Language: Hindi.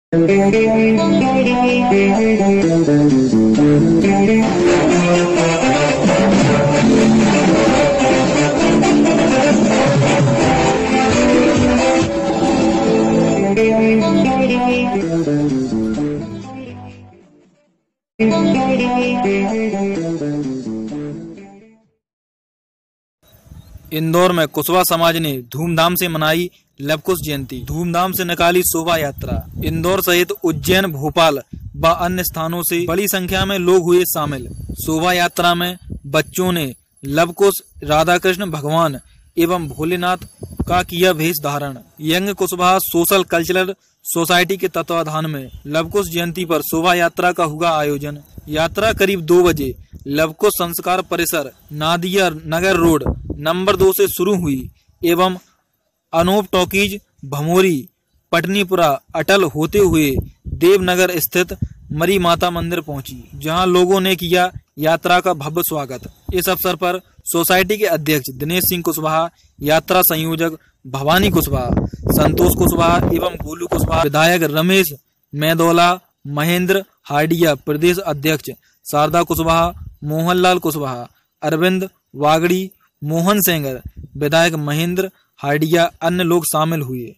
इंदौर में कुशवाहा समाज ने धूमधाम से मनाई लवकुश जयंती। धूमधाम से निकाली शोभा यात्रा। इंदौर सहित उज्जैन, भोपाल व अन्य स्थानों से बड़ी संख्या में लोग हुए शामिल। शोभा यात्रा में बच्चों ने लवकुश, राधा कृष्ण भगवान एवं भोलेनाथ का किया वेश धारण। Young Kushwaha social cultural society के तत्वाधान में लवकुश जयंती पर शोभा यात्रा का हुआ आयोजन। यात्रा करीब 2 बजे लवकुश संस्कार परिसर, नादिया नगर रोड नंबर 2 से शुरू हुई एवं अनूप टॉकीज, भमोरी, पटनीपुरा अटल होते हुए देवनगर स्थित मरी माता मंदिर पहुंची, जहां लोगों ने किया यात्रा का भव्य स्वागत। इस अवसर पर सोसाइटी के अध्यक्ष दिनेश सिंह कुशवाहा, यात्रा संयोजक भवानी कुशवाहा, संतोष कुशवाहा एवं गोलू कुशवाहा, विधायक रमेश मैदौला, महेंद्र हाडिया, प्रदेश अध्यक्ष शारदा कुशवाहा, मोहनलाल कुशवाहा, अरविंद वागड़ी, मोहन सेंगर, विधायक महेंद्र हाडिया, अन्य लोग शामिल हुए।